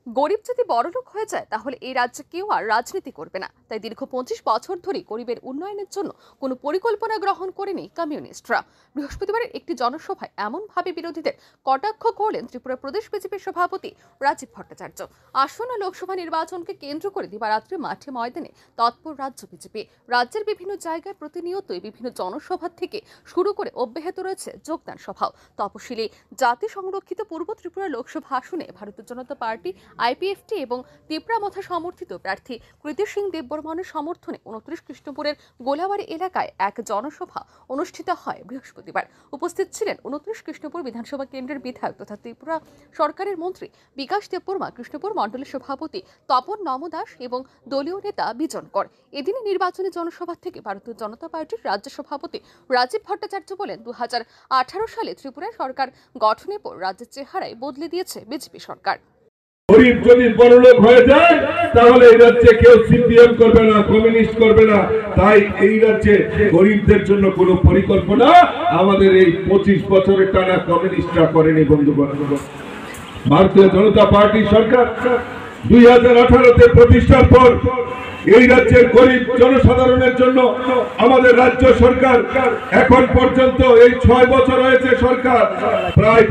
গরিব যদি বড়লোক হয়ে যায় তাহলে এই রাজ্যে কেউ আর রাজনীতি করবে না। তাই দীর্ঘ 25 বছর ধরে গরিবের উন্নয়নের জন্য কোনো পরিকল্পনা গ্রহণ করেনি কমিউনিস্টরা। বৃহস্পতিবারের একটি জনসভায় এমনভাবে বিরোধীদের কটাক্ষ করলেন ত্রিপুরা প্রদেশ বিজেপির সভাপতি রাজীব ভট্টাচার্য। আসন্ন লোকসভা নির্বাচনকে কেন্দ্র করে দিবারাত্রি মাঠে ময়দানে তৎপর রাজ্য বিজেপি। রাজ্যের বিভিন্ন জায়গায় প্রতিনিয়তই বিভিন্ন জনসভা থেকে শুরু করে অব্যাহত রয়েছে যোগদান সভাও। তপশিলি জাতি সংরক্ষিত পূর্ব ত্রিপুরা লোকসভা আসনে ভারতীয় জনতা পার্টি, আইপিএফটি এবং তিপ্রামথা সমর্থিত প্রার্থী কৃতি সিং দেববর্মনের সমর্থনে 29 কৃষ্ণপুরের গোলাবাড়ি এলাকায় এক জনসভা অনুষ্ঠিত হয় বৃহস্পতিবার। উপস্থিত ছিলেন 29 কৃষ্ণপুর বিধানসভা কেন্দ্রের বিধায়ক তথা ত্রিপুরা সরকারের মন্ত্রী বিকাশ দেববর্মা, কৃষ্ণপুর মণ্ডলের সভাপতি তপন নমদাস এবং দলীয় নেতা বিজন কর। এদিনে নির্বাচনী জনসভা থেকে ভারতীয় জনতা পার্টির রাজ্য সভাপতি রাজীব ভট্টাচার্য বলেন, 2018 সালে ত্রিপুরায় সরকার গঠনের পর রাজ্যের চেহারায় বদলে দিয়েছে বিজেপি সরকার। গরিব যদি বড়লোক হয়ে যায় তাহলে এই রাজ্যে কেউ সিপিএম করবে না, কমিউনিস্ট করবে না। তাই এই রাজ্যে গরিবদের জন্য কোনো পরিকল্পনা আমাদের এই 25 বছরের টানা কমিউনিস্টরা করেনি। বন্ধুগণ, ভারতীয় জনতা পার্টি সরকার 2018-তে প্রতিষ্ঠার পর এই রাজ্যের গরিব জনসাধারণের জন্য আমাদের রাজ্য সরকার এখন পর্যন্ত এই 6 বছর হয়েছে সরকার প্রায়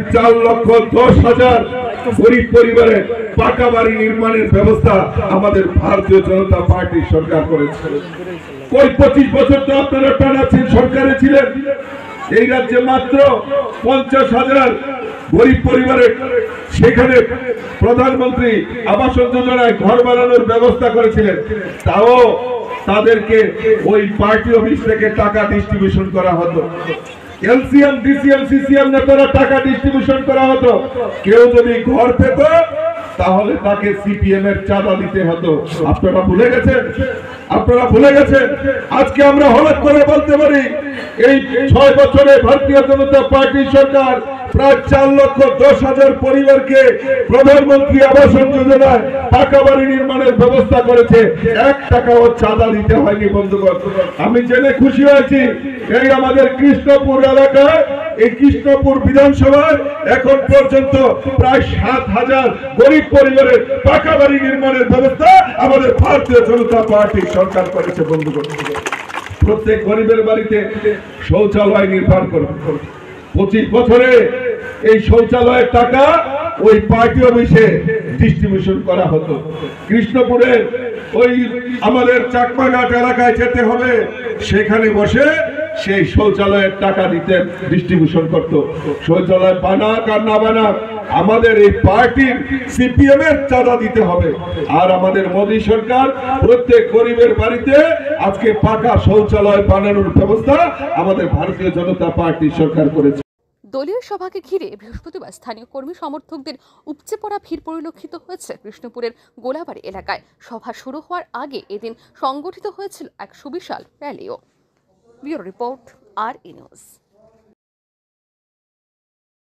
4,10,000 গরিব পরিবারের পাকা বাড়ি নির্মাণের ব্যবস্থা আমাদের ভারতীয় জনতা পার্টি সরকার করেছে। ওই 25 বছর তো আপনারা টানা সরকারে ছিলেন, এই রাজ্যে মাত্র 50,000 গরিব পরিবারের সেখানে প্রধানমন্ত্রী আবাস যোজনায় ঘর বানানোর ব্যবস্থা করেছিলেন। তাও তাদেরকে ওই পার্টি অফিস থেকে টাকা ডিস্ট্রিবিউশন করা হতো। এলসিএম, ডিসিএম, সিসিএম নেতারা টাকা ডিস্ট্রিবিউশন করা হতো। কেউ যদি ঘর পেত তাহলে তাকে সিপিএম এর চাঁদা দিতে হতো। আপনারা ভুলে গেছেন? আপনারা ভুলে গেছেন? আজকে আমরা হঠাৎ করে বলতে পারি এই 6 বছরে ভারতীয় জনতা পার্টি সরকার প্রায় 4,10,000 পরিবারকে প্রধানমন্ত্রী আবাস যোজনায় পাকা বাড়ি নির্মাণের ব্যবস্থা করেছে। 1 টাকাও চাঁদা দিতে হয়নি। বন্ধুগণ, আমি জেনে খুশি হয়েছি এই আমাদের কৃষ্ণপুর এলাকায়, এই কৃষ্ণপুর বিধানসভায় এখন পর্যন্ত প্রায় 7,000 গরিব পরিবারের পাকা বাড়ি নির্মাণের ব্যবস্থা আমাদের ভারতীয় জনতা পার্টি সরকার করেছে। বন্ধুগণ, প্রত্যেক গরিবের বাড়িতে শৌচালয় নির্মাণ করে 25 বছরে এই শৌচালয়ের টাকা ওই পার্টি অফিসে ডিস্ট্রিবিউশন করা হতো। কৃষ্ণপুরের ওই আমাদের চাকমাঘাট এলাকায় যেতে হবে, সেখানে বসে সেই শৌচালয়ের টাকা দিতে ডিস্ট্রিবিউশন করত। শৌচালয় বানাক আর না বানাক আমাদের এই পার্টির সিপিএম এর চাঁদা দিতে হবে। আর আমাদের মোদী সরকার প্রত্যেক গরিবের বাড়িতে আজকে পাকা শৌচালয় বানানোর ব্যবস্থা আমাদের ভারতীয় জনতা পার্টি সরকার করেছে। দলীয় সভাকে ঘিরে বৃহস্পতিবার স্থানীয় কর্মী সমর্থকদের উপচে পড়া ভিড় পরিলক্ষিত হয়েছে কৃষ্ণপুরের গোলাবাড়ি এলাকায়। সভা শুরু হওয়ার আগে এদিন সংগঠিত হয়েছিল এক সুবিশাল র্যালিও। Bureau report, RE news.